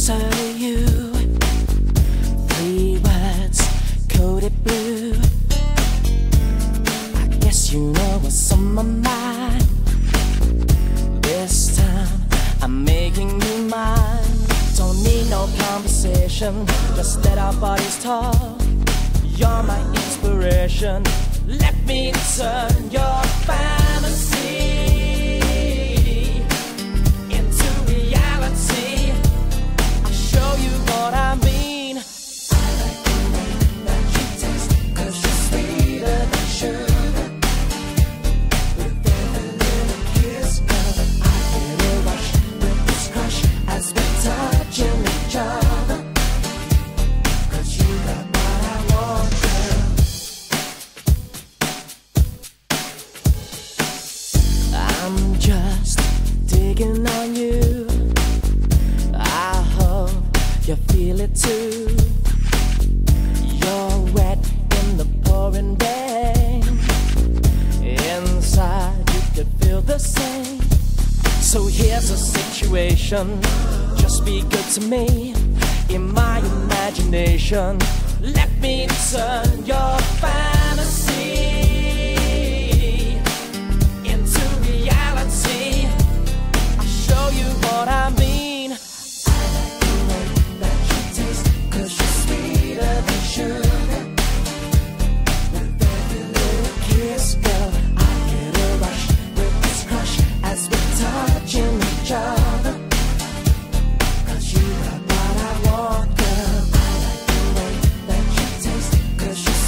closer to you. 3 words coded blue. I guess you know what's on my mind. This time I'm making you mine. Don't need no conversation, just let our bodies talk. You're my inspiration, let me turn your fantasy into reality. I'll show you what I mean. I like the way that you taste, 'cause you're sweeter than sugar. With every little kiss, girl, I get a rush with this crush as we're touching each other. 'Cause you got what I want, girl. I'm just digging on you. I hope you feel it too. You're wet in the pouring rain. Inside you could feel the same. So here's a situation, just be good to me. In my imagination, let me turn your fan.